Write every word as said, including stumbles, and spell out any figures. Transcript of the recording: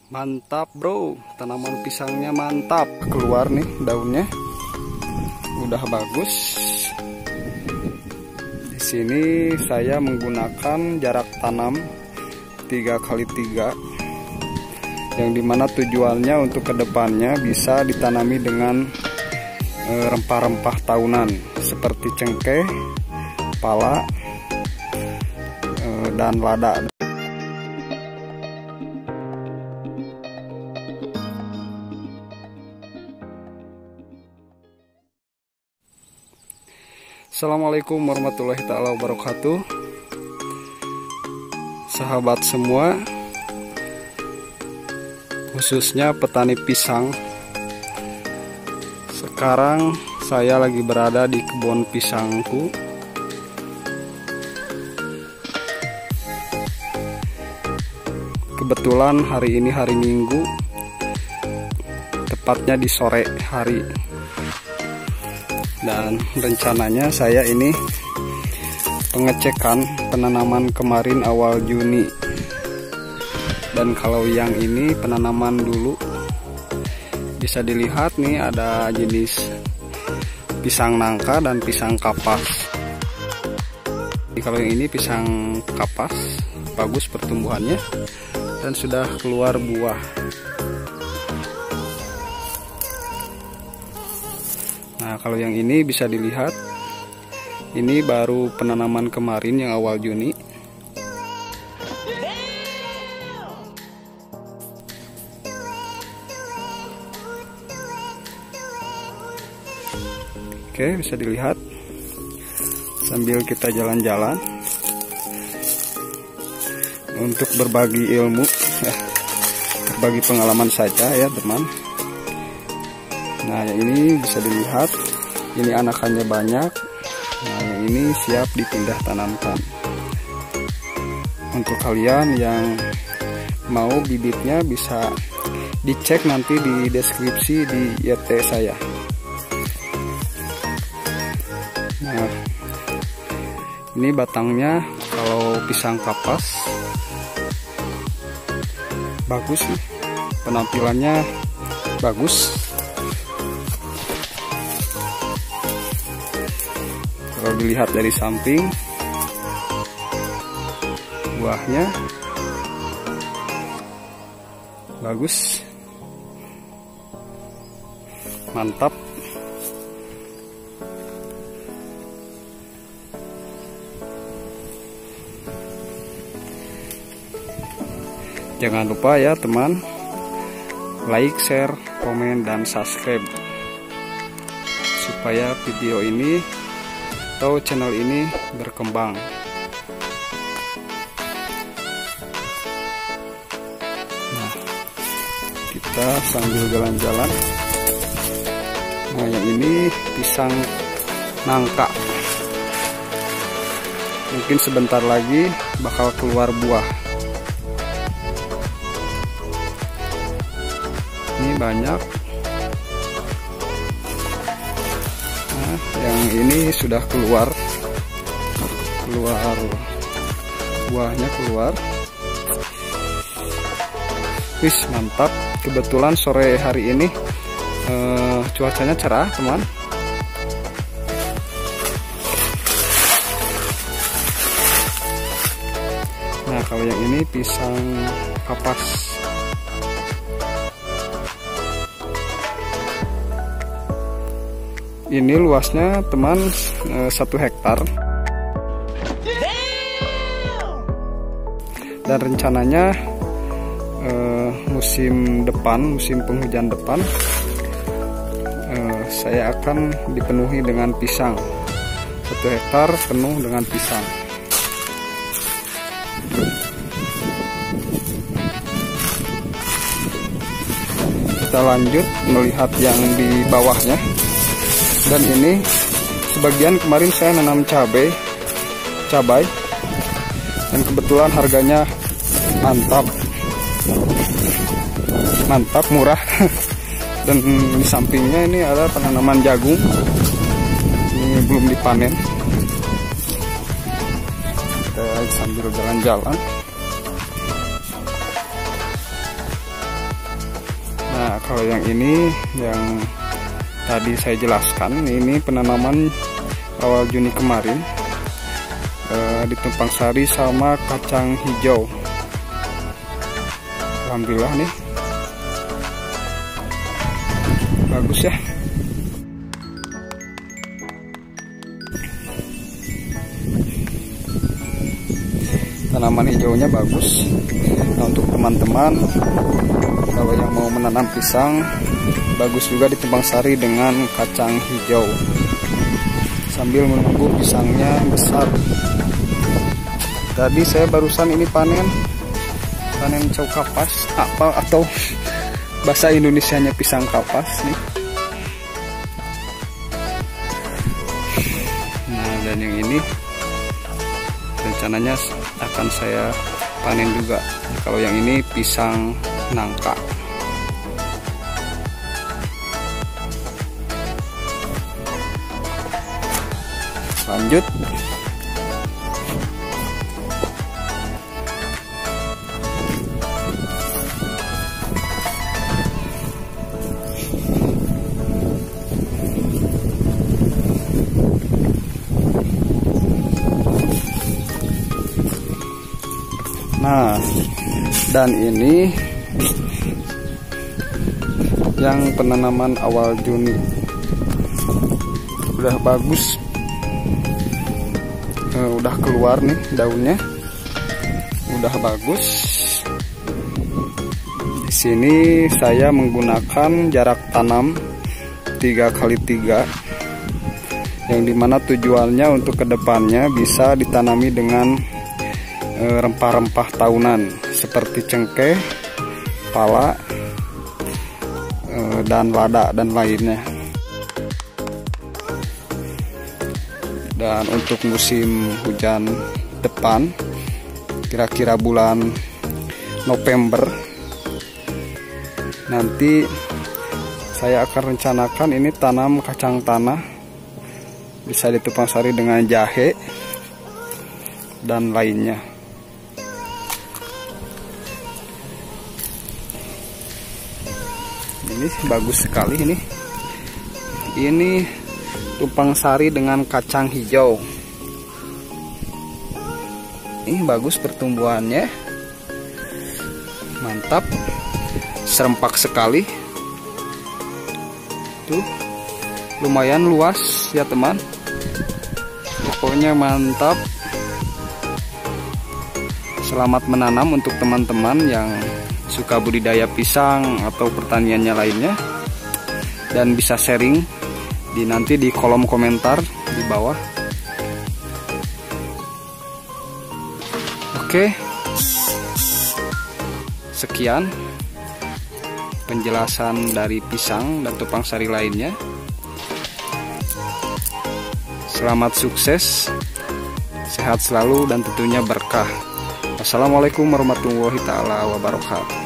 Mantap bro, tanaman pisangnya mantap. Keluar nih daunnya, udah bagus. Di sini saya menggunakan jarak tanam tiga kali tiga, yang dimana tujuannya untuk kedepannya bisa ditanami dengan rempah-rempah tahunan seperti cengkeh, pala, dan lada. Assalamualaikum warahmatullahi taala wabarakatuh. Sahabat semua, khususnya petani pisang. Sekarang saya lagi berada di kebun pisangku. Kebetulan hari ini hari Minggu, tepatnya di sore hari. Dan rencananya saya ini pengecekan penanaman kemarin awal Juni. Dan kalau yang ini penanaman dulu, bisa dilihat nih ada jenis pisang nangka dan pisang kapas. Jadi kalau yang ini pisang kapas, bagus pertumbuhannya dan sudah keluar buah. Nah, kalau yang ini bisa dilihat, ini baru penanaman kemarin yang awal Juni. Oke, bisa dilihat sambil kita jalan-jalan untuk berbagi ilmu, ya, berbagi pengalaman saja ya teman. Nah, yang ini bisa dilihat, ini anakannya banyak. Nah, yang ini siap dipindah tanamkan. Untuk kalian yang mau bibitnya bisa dicek nanti di deskripsi di I T saya. Nah, ini batangnya kalau pisang kapas bagus nih, penampilannya bagus. Kalau dilihat dari samping, buahnya bagus, mantap. Jangan lupa ya teman, like, share, komen, dan subscribe supaya video ini atau channel ini berkembang. Nah, kita sambil jalan-jalan. Nah, yang ini pisang nangka. Mungkin sebentar lagi bakal keluar buah. Ini banyak. Nah, yang ini sudah keluar, keluar buahnya keluar. Wis mantap. Kebetulan sore hari ini eh, cuacanya cerah teman. Nah, kalau yang ini pisang kapas. Ini luasnya teman satu hektar. Dan rencananya eh, musim depan, musim penghujan depan, eh, saya akan dipenuhi dengan pisang. Satu hektar penuh dengan pisang. Kita lanjut melihat yang di bawahnya. Dan ini sebagian kemarin saya nanam cabai, cabai, dan kebetulan harganya mantap, mantap murah. Dan di sampingnya ini ada penanaman jagung, ini belum dipanen. Kita sambil jalan-jalan. Nah, kalau yang ini yang tadi saya jelaskan, ini penanaman awal Juni kemarin eh, di Tumpang Sari sama kacang hijau. Alhamdulillah nih bagus ya. Tanaman hijaunya bagus. Nah, untuk teman-teman kalau yang mau menanam pisang, bagus juga di Tumpang Sari dengan kacang hijau sambil menunggu pisangnya besar. Tadi saya barusan ini panen panen cau kapas apa atau bahasa Indonesianya pisang kapas nih. Nah, dan yang ini rencananya akan saya panen juga. Kalau yang ini pisang nangka. Lanjut. Nah, dan ini yang penanaman awal Juni udah bagus, uh, udah keluar nih daunnya, udah bagus. Di sini saya menggunakan jarak tanam tiga kali tiga, yang dimana tujuannya untuk kedepannya bisa ditanami dengan rempah-rempah tahunan seperti cengkeh, pala, dan lada dan lainnya. Dan untuk musim hujan depan, kira-kira bulan November nanti saya akan rencanakan ini tanam kacang tanah, bisa di Tumpang Sari dengan jahe dan lainnya. Ini bagus sekali ini. Ini Tumpang Sari dengan kacang hijau. Ini bagus pertumbuhannya. Mantap. Serempak sekali. Tuh. Lumayan luas ya, teman. Pokoknya mantap. Selamat menanam untuk teman-teman yang suka budidaya pisang atau pertaniannya lainnya, dan bisa sharing di nanti di kolom komentar di bawah. Oke, sekian penjelasan dari pisang dan Tumpang Sari lainnya. Selamat sukses, sehat selalu, dan tentunya berkah. Assalamualaikum warahmatullahi taala wabarakatuh.